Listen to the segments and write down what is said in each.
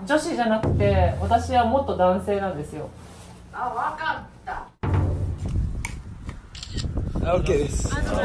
女子じゃなくて、私はもっと男性なんですよ。 あ、わかった。 OK です。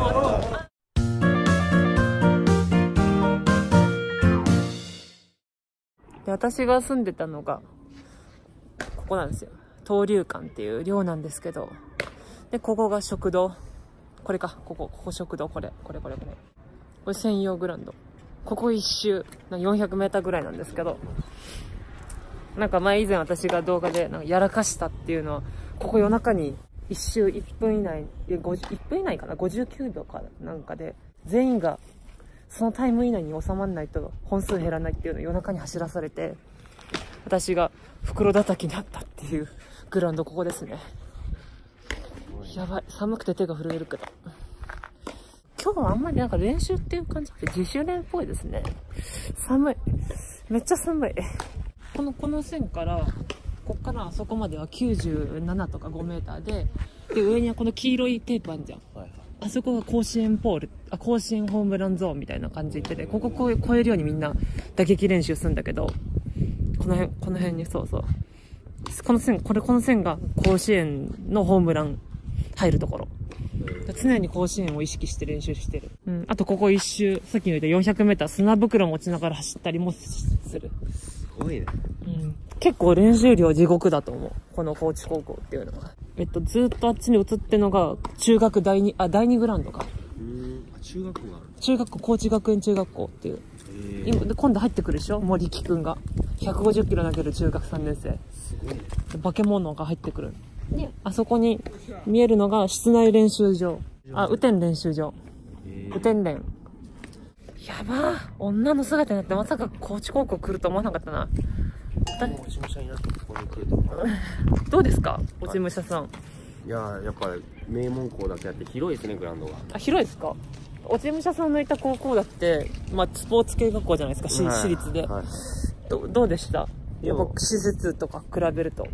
で、私が住んでたのがここなんですよ。東龍館っていう寮なんですけど、でここが食堂。これか、ここ食堂。これ専用グラウンド。ここ一周400メーターぐらいなんですけど、なんか前以前私が動画でなんかやらかしたっていうのは、ここ夜中に一周1分以内、1分以内かな、59秒かなんかで、全員がそのタイム以内に収まらないと本数減らないっていうのを夜中に走らされて、私が袋叩きになったっていうグラウンド。ここですね。やばい、寒くて手が震えるけど、今日はあんまりなんか練習っていう感じで自主練っぽいですね。寒い、めっちゃ寒い。この線からこっからあそこまでは97とか5メーターで、上にはこの黄色いテープあるじゃん、あそこが甲子園ポール、甲子園ホームランゾーンみたいな感じで言ってて、ここ越えるようにみんな打撃練習するんだけど、この辺に、そうそう、この線が甲子園のホームラン入るところ。常に甲子園を意識して練習してる。あとここ一周、さっき言った400メーター砂袋持ちながら走ったりもする。 すごいね。 結構練習量地獄だと思う。この高知高校っていうのは。ずっとあっちに移ってるのが中学第2グラウンドか。 中学校がある。 中学校、高知学園中学校っていう。今度入ってくるでしょ、森木くんが。150キロ投げる中学3年生。 すごいね。 化け物が入ってくる。で、あそこに見えるのが室内練習場。雨天練習場。雨天練。やばー。女の姿になってまさか高知高校来ると思わなかったな。 落ち武者になってここに来ると。 どうですか、落ち武者さん。 いや、やっぱ名門校だけあって広いですね、グラウンドが。 あ、広いですか。落ち武者さんのいた高校だって、スポーツ系学校じゃないですか、私立で。どうでした？やっぱ施設とか比べると。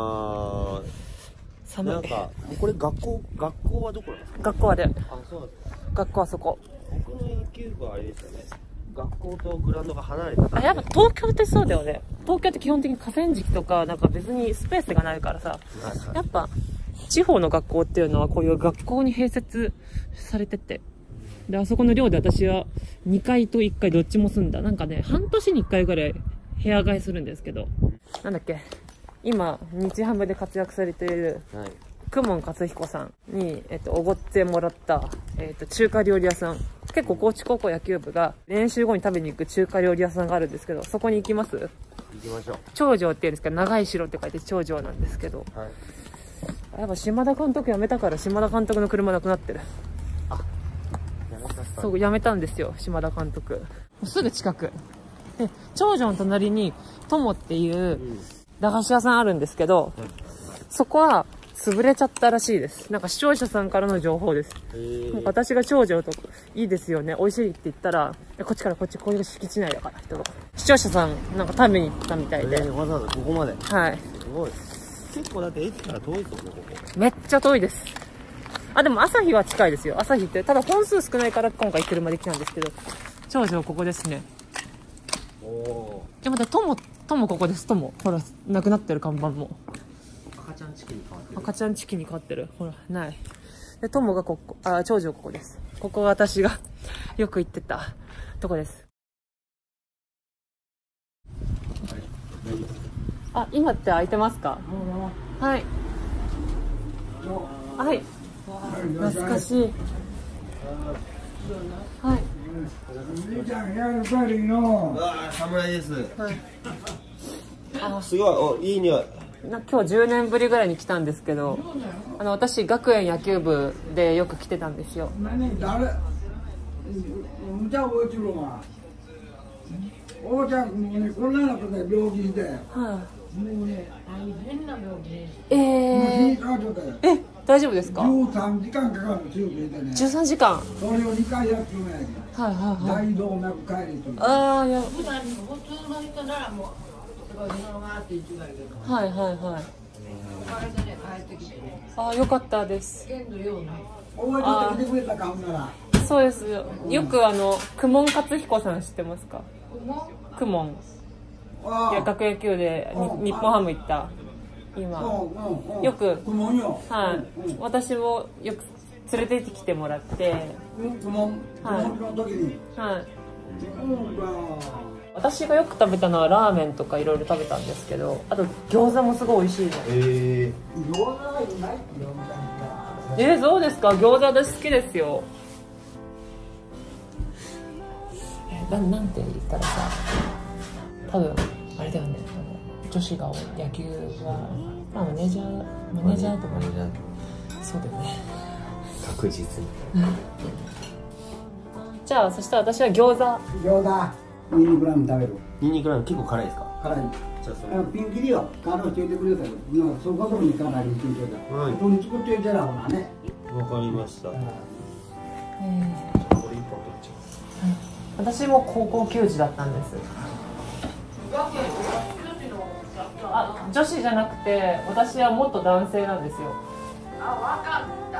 寒い。 なんかこれ学校はどこなんですか？ 学校はで。 あ、そうなんですか。 学校はそこ。 僕の野球部はあれですよね。学校とグラウンドが離れてた。 やっぱ東京ってそうだよね。東京って基本的に河川敷とかなんか別にスペースがないからさ。やっぱ地方の学校っていうのはこういう学校に併設されてて。で、あそこの寮で私は2階と1階どっちも住んだ。なんかね、半年に1回ぐらい部屋替えするんですけど。なんだっけ。今、日ハムで活躍されている、公文勝彦さんに、おごってもらった、中華料理屋さん。結構高知高校野球部が練習後に食べに行く中華料理屋さんがあるんですけど、そこに行きます？ 行きましょう。 長城って言うんですけど、長い城って書いて長城なんですけど、やっぱ島田監督辞めたから島田監督の車なくなってる。そう、辞めたんですよ、島田監督。すぐ近く。で、長城の隣に友っていう駄菓子屋さんあるんですけど、そこは潰れちゃったらしいです。なんか視聴者さんからの情報です。私が長城といいですよね、美味しいって言ったら、こっちからこっち、こういう敷地内だから人が。視聴者さんなんか食べに行ったみたいで。 わざわざここまで。 はい。 すごい。結構だって駅から遠いですよね、ここ。 めっちゃ遠いです。あ、でも朝日は近いですよ。朝日って、ただ本数少ないから今回車で来たんですけど、長城ここですね。じゃ、また友ここです。友。ほら、なくなってる看板も。 赤ちゃんチキンに変わってる。 赤ちゃんチキンに変わってる。ほら、ない。で、友がここ、長城ここです。ここが私がよく行ってたとこです。あ、今って空いてますか？はい。はい。懐かしい。はい。 侍です。 はい。 すごい、いい匂い。 今日10年ぶりぐらいに来たんですけど、私学園野球部でよく来てたんですよ。 おばちゃんもね、こんなことで病気で、もうね、変な病気で、 大丈夫ですか ？13時間かかるの、強く言ってね。 13時間。 それを2回やってないから。大動脈解離という。 ああ、いや。 普通の人ならもう、すごいのがあって言ってないけど。 はいはいはい。 おかげでね、帰ってきてね。 ああ、よかったです。 覚えてきてくれたか、ほんなら。 そうですよ。よく公文勝彦さん知ってますか？公文。 学野球で日本ハム行った今よく、はい、私もよく連れてきてもらって、私がよく食べたのはラーメンとかいろいろ食べたんですけど、あと餃子もすごい美味しいです。そうですか。餃子私好きですよ。なんて言ったらさ、多分あれだよね、女子が野球はマネージャーとマネージャー、そうだよね、 確実に。 じゃあそしたら私は餃子ニンニクラーメン食べる。 ニンニクラーメン結構辛いですか？辛い。じゃあそれピンキリよ。辛い教えてくれたけど、そこに辛いピンキリだ。はい。どに作っていたらほらね。 わかりました。これ一本取っちゃう。 私も高校球児だったんです。女子じゃなくて、私はもっと男性なんですよ。わかった。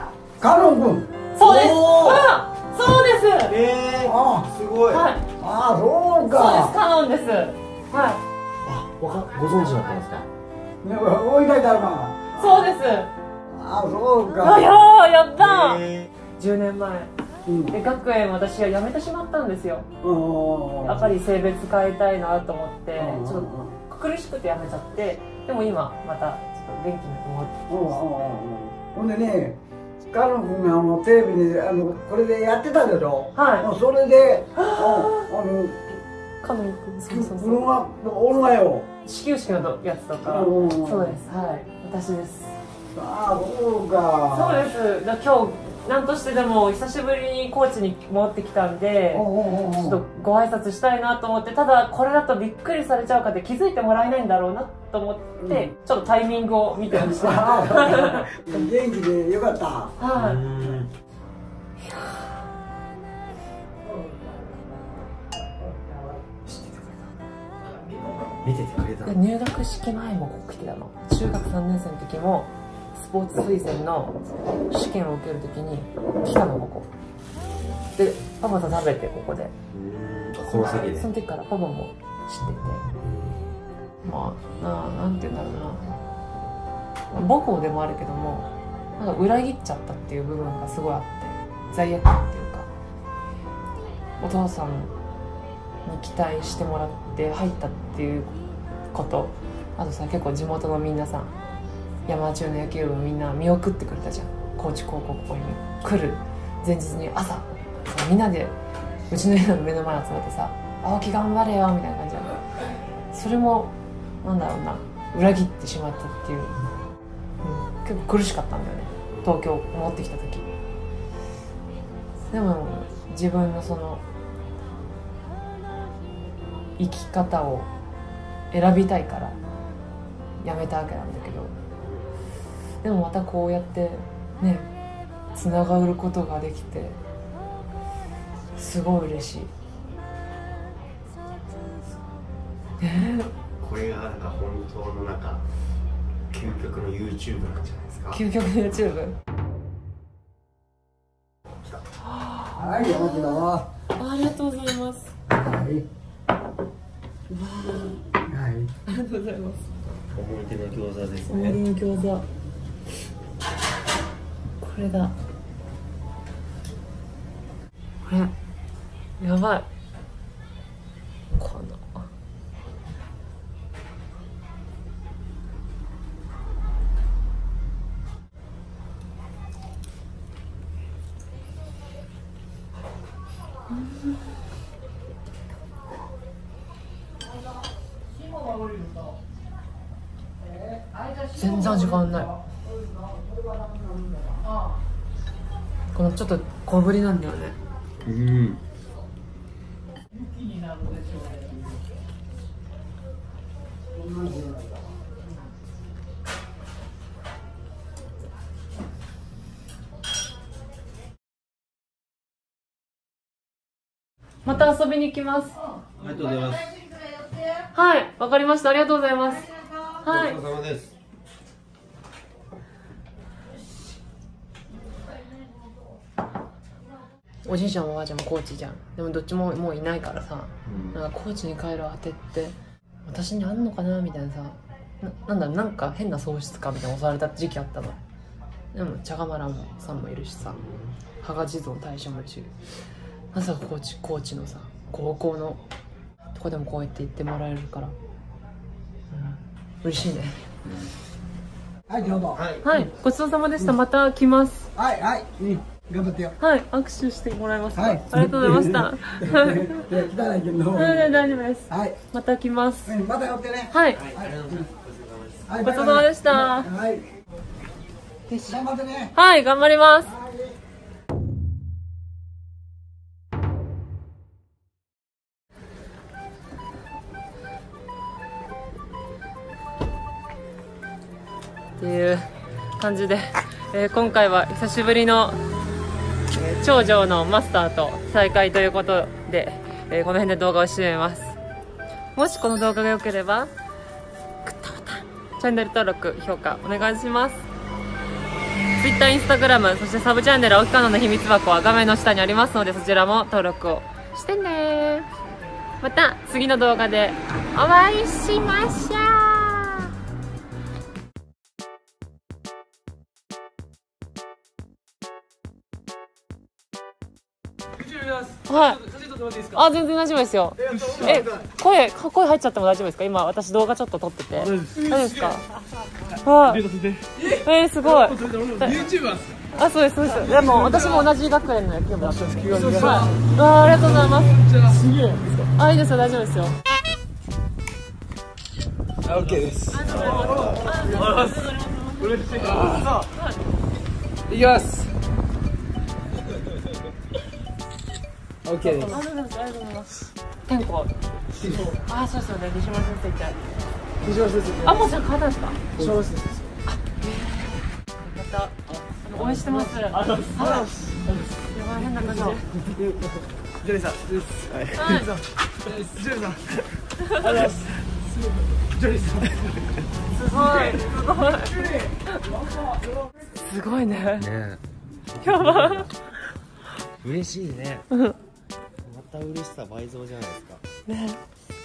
カノン君。 そうです。そうです。 すごい。 そうか。 そうです。カノンです。 ご存知だったんですか？ 追いかいたのか。 そうです。 そうか。 やったー。10年前。で学園私は辞めてしまったんですよ。やっぱり性別変えたいなと思ってちょっと苦しくて辞めちゃって、でも今またちょっと元気になって戻ってきました。 ほんでね、カノン君がテレビでこれでやってたでしょ。はい。それでカノン君、そうおるわよ。 始球式のやつとか。そうです。はい。私です。 そうか。 そうです。今日何としてでも久しぶりに高知に戻ってきたんで、ちょっとご挨拶したいなと思って、ただこれだとびっくりされちゃうかで気づいてもらえないんだろうなと思って、ちょっとタイミングを見てました。 元気でよかった。はい。 見ててくれた。 入学式前もここ来てたの。中学3年生の時もスポーツ推薦の試験を受けるときに来たの、ここでパパと食べて、ここでこの席で。 その時からパパも知ってて、なんて言うんだろうな、母校でもあるけどもなんか裏切っちゃったっていう部分がすごいあって、罪悪感っていうか、お父さんに期待してもらって入ったっていうこと、あとさ、結構地元のみんなさ、山中の野球部みんな見送ってくれたじゃん。高知高校ここに来る前日に朝みんなでうちの家の目の前に集まってさ「青木頑張れよ」みたいな感じだった。それもなんだろうな、裏切ってしまったっていう、結構苦しかったんだよね、東京戻ってきた時。でも自分のその生き方を選びたいからやめたわけなんだけど、でもまたこうやってねつながることができてすごい嬉しい。 これがなんか本当のなんか究極の YouTube なんじゃないですか。 究極の YouTube。 はい、山木だわ。 ありがとうございます。 はい。はい。 ありがとうございます。 思い出の餃子ですね。 思い出の餃子。これだ。これやばい。この全然味変わんない。このちょっと小ぶりなんだよね。また遊びに来ます。 ありがとうございます。 はい、わかりました。ありがとうございます。はい。 お疲れ様です。 おじいちゃんもおばあちゃんも高知じゃん。でもどっちももういないからさ、なんか高知に帰る当てって私にあんのかなみたいなさ、なんか変な喪失感みたいな襲われた時期あったの。でも茶釜蘭さんもいるしさ、羽賀地蔵大将もいるし、まさか高知のさ高校のとこでもこうやって言ってもらえるから、嬉しいね。 はい、どうぞ。 はい、ごちそうさまでした。また来ます。 はいはい、頑張ってよ。 はい、握手してもらえますか。 はい、 ありがとうございました。 汚いけど。 大丈夫です。 はい、 また来ます。 また寄ってね。 はい、ごちそうさまでした。 はい、頑張ってね。 はい、頑張ります。っていう感じで、今回は久しぶりの、長女のマスターと再会ということで、この辺で動画を締めます。もしこの動画が良ければグッドボタン、チャンネル登録、評価お願いします。 Twitter、Instagram、そしてサブチャンネル青木かのの秘密箱は画面の下にありますので、そちらも登録をしてね。また次の動画でお会いしましょう。はい。あ、全然大丈夫ですよ。声入っちゃっても大丈夫ですか？今私動画ちょっと撮ってて。大丈夫ですか？はい。すごい。あ、そうですそうです。でも私も同じ学園の野球部だったんですけど。はい。ありがとうございます。すげえ。あ、いいですよ、大丈夫ですよ。 オッケーです。いきます。オッケーです。 ありがとうございます。天候。あ、そうですよね。西村先生って。 西村先生。 あ、もうじゃあ変わったんですか？ 西村先生。 また応援してます。ありがとうございます。やばい、変な感じ。 ジョリーさん。はい。ジョリーさん。ジョリーさん。ありがとうございます。ジョリーさん。 すごいね。 ねやば。 嬉しいね。また嬉しさ倍増じゃないですか。 ね。